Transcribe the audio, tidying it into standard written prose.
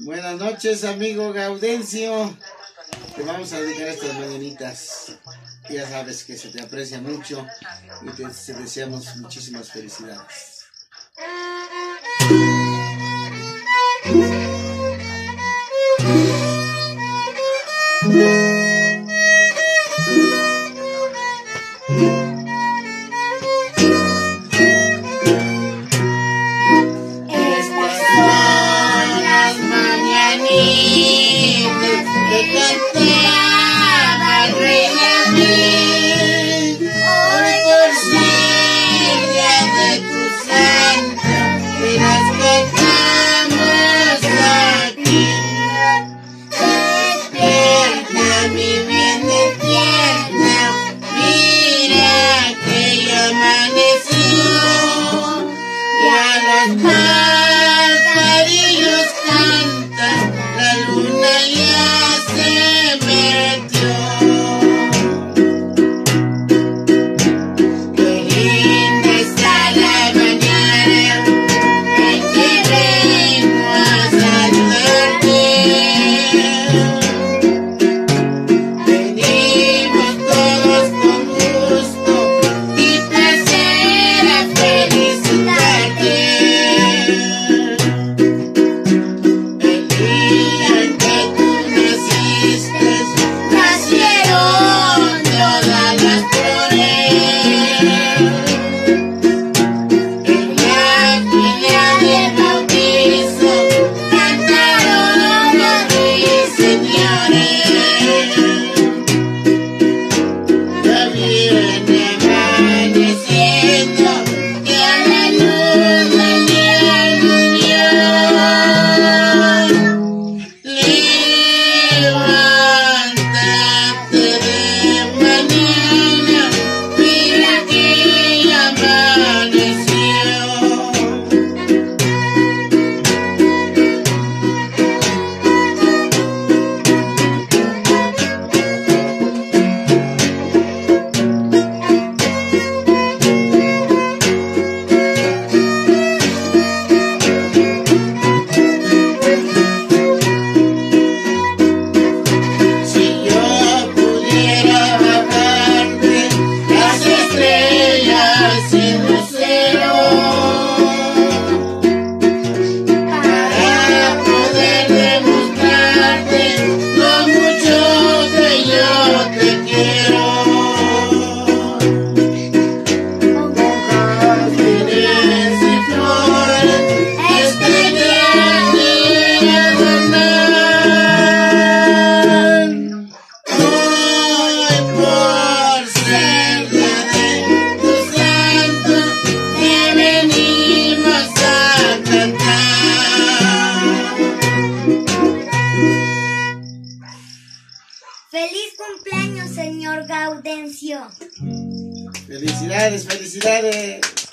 Buenas noches, amigo Gaudencio. Te vamos a dedicar estas mañanitas. Ya sabes que se te aprecia mucho y te deseamos muchísimas felicidades. Pajarillos cantan, la luna ya se metió. Qué linda está la mañana en que vengo a saludarte. Venimos todos con gusto y placer a felicitarte. ¡Feliz cumpleaños, señor Gaudencio! ¡Felicidades, felicidades!